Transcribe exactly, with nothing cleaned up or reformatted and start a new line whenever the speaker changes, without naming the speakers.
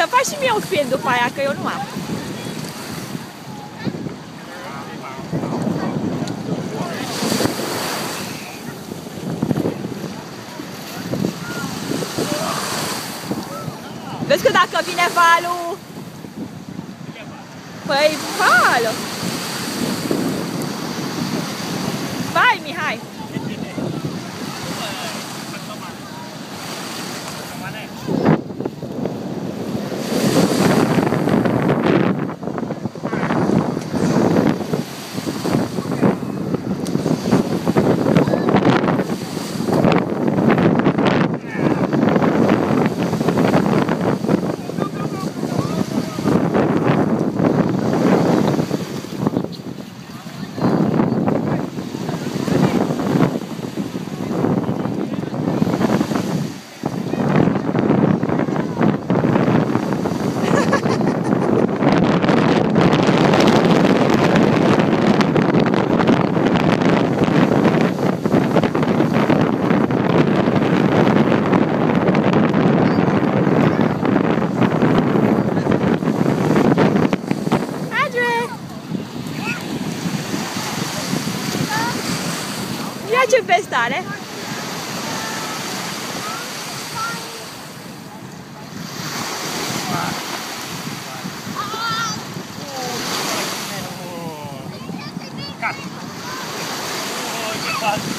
faci și mie un film după aia, că eu nu am. Vezi că dacă vine valul... Păi, valul! Vai, Mihai! Ia ce veste are!
Cat! Oh, ce faci?